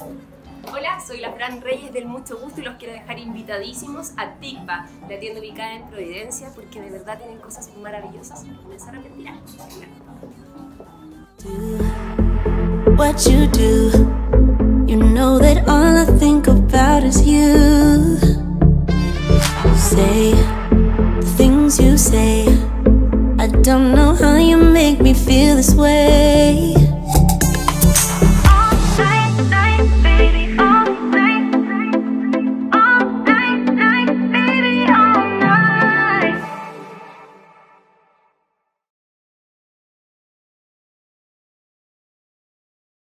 Hola, soy la Fran Reyes del Mucho Gusto y los quiero dejar invitadísimos a Tikva, la tienda ubicada en Providencia, porque de verdad tienen cosas maravillosas y no se arrepentirán. What you do, you know that all I think about is you. Say the things you say, I don't know how you make me feel this way.